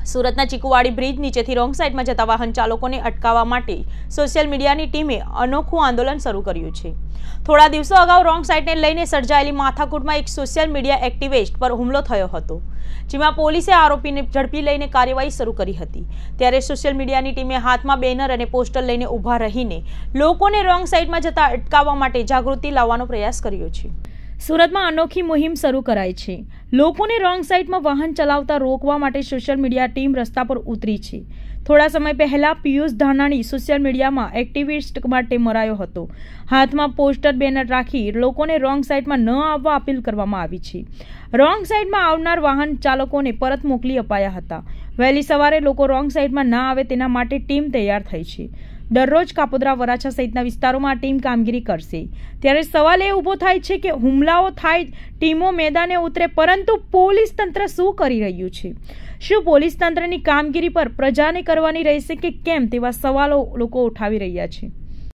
સુરતના ચીકુવાડી બ્રિજ નીચેથી રોંગ સાઈડમાં જતા વાહન ચાલકોને અટકાવવા માટે સોશિયલ મીડિયાની ટીમે અનોખું આંદોલન શરૂ કર્યું છે। થોડા દિવસો અગાઉ રોંગ સાઈડને લઈને સર્જાયેલી માથાકૂટમાં એક સોશિયલ મીડિયા એક્ટિવિસ્ટ પર હુમલો થયો હતો, જેમાં પોલીસે આરોપીને ઝડપી લઈને કાર્યવાહી શરૂ કરી હતી। ત્યારે સોશિયલ મીડિયાની ટીમે હાથમાં બેનર અને પોસ્ટર લઈને ઊભા રહીને લોકોને રોંગ સાઈડમાં જતા અટકાવવા માટે જાગૃતિ લાવવાનો પ્રયાસ કર્યો છે। સુરતમાં અનોખી મુહિમ શરૂ કરાઈ છે। લોકોને રોંગ સાઈડમાં વાહન ચલાવતા રોકવા માટે સોશિયલ મીડિયા ટીમ રસ્તા પર ઉતરી છે। થોડા સમય પહેલા પિયુષ ધાનાણી સોશિયલ મીડિયામાં એક્ટિવિસ્ટ માટે મરાયો હતો। હાથમાં પોસ્ટર બેનર રાખી લોકોને રોંગ સાઈડમાં ન આવવા અપીલ કરવામાં આવી છે। રોંગ સાઈડમાં આવનાર વાહન ચાલકોને પરત મોકલી અપાયા હતા। વહેલી સવારે લોકો રોંગ સાઈડમાં ના આવે તેના માટે ટીમ તૈયાર થઈ છે। દરરોજ કાપોદ્રા, વરાછા સહિતના વિસ્તારોમાં આ ટીમ કામગીરી કરશે। ત્યારે સવાલ એ ઊભો થાય છે કે હુમલાઓ થાય, ટીમો મેદાને ઉતરે, પરંતુ પોલીસ તંત્ર શું કરી રહ્યું છે? શું પોલીસ તંત્રની કામગીરી પર પ્રજાને કરવાની રહેશે કે કેમ, તેવા સવાલો લોકો ઉઠાવી રહ્યા છે।